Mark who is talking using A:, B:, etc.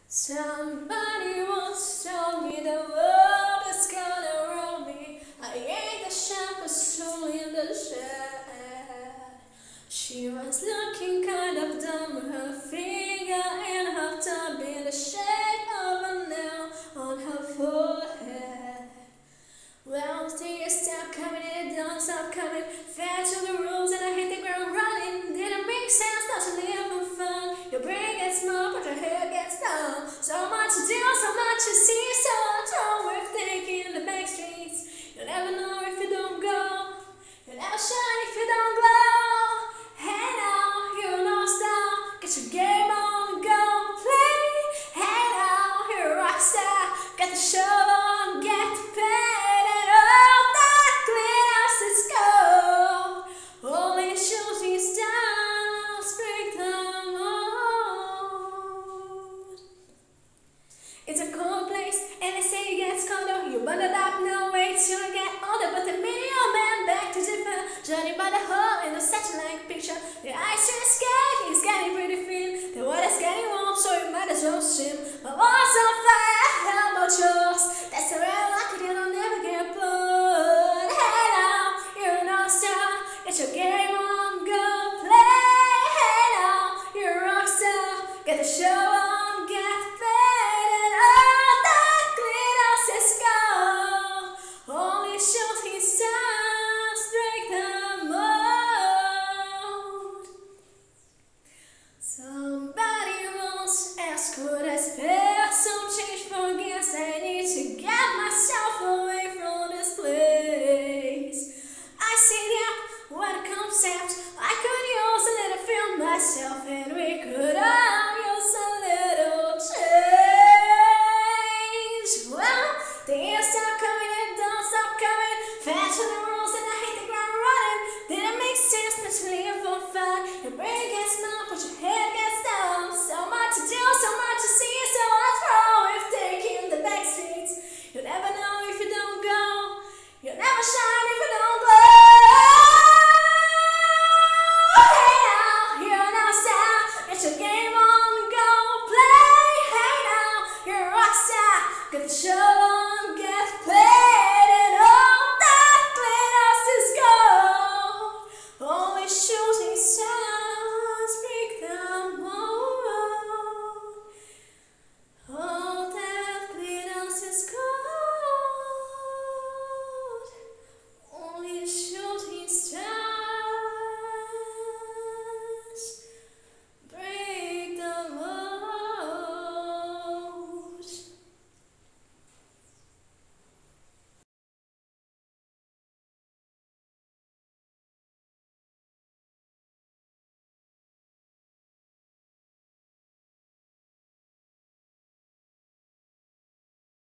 A: Somebody once told me the world is gonna roll me. I ain't the sharpest tool in the shed. She was looking kind of dumb, her finger in her thumb in the shape of a nail on her forehead. Well, tears stopped coming and it don't stop coming. Fell to the rules and I hit the ground running. Didn't make sense, doesn't live for fun. Your brain gets small, but your head